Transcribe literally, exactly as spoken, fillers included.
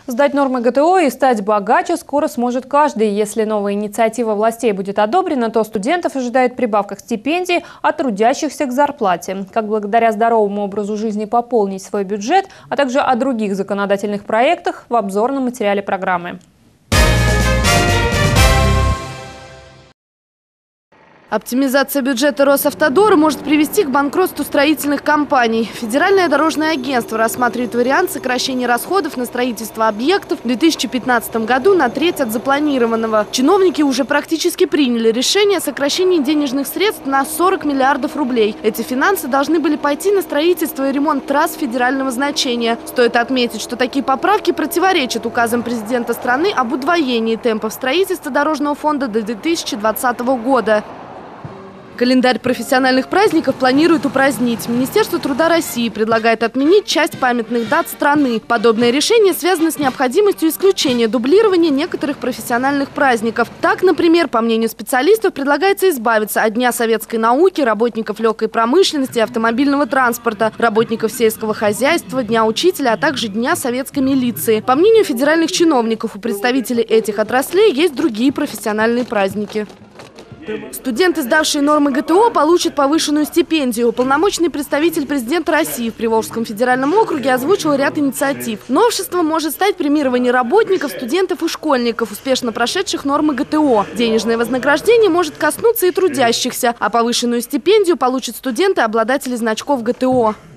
Сдать нормы ГТО и стать богаче скоро сможет каждый. Если новая инициатива властей будет одобрена, то студентов ожидает прибавка к стипендии, а трудящихся к зарплате. Как благодаря здоровому образу жизни пополнить свой бюджет, а также о других законодательных проектах в обзорном материале программы. Оптимизация бюджета Росавтодора может привести к банкротству строительных компаний. Федеральное дорожное агентство рассматривает вариант сокращения расходов на строительство объектов в две тысячи пятнадцатом году на треть от запланированного. Чиновники уже практически приняли решение о сокращении денежных средств на сорок миллиардов рублей. Эти финансы должны были пойти на строительство и ремонт трасс федерального значения. Стоит отметить, что такие поправки противоречат указам президента страны об удвоении темпов строительства дорожного фонда до две тысячи двадцатого года. Календарь профессиональных праздников планирует упразднить. Министерство труда России предлагает отменить часть памятных дат страны. Подобное решение связано с необходимостью исключения дублирования некоторых профессиональных праздников. Так, например, по мнению специалистов, предлагается избавиться от Дня советской науки, работников легкой промышленности и автомобильного транспорта, работников сельского хозяйства, Дня учителя, а также Дня советской милиции. По мнению федеральных чиновников, у представителей этих отраслей есть другие профессиональные праздники. Студенты, сдавшие нормы ГТО, получат повышенную стипендию. Уполномоченный представитель президента России в Приволжском федеральном округе озвучил ряд инициатив. Новшеством может стать премирование работников, студентов и школьников, успешно прошедших нормы ГТО. Денежное вознаграждение может коснуться и трудящихся, а повышенную стипендию получат студенты, обладатели значков ГТО.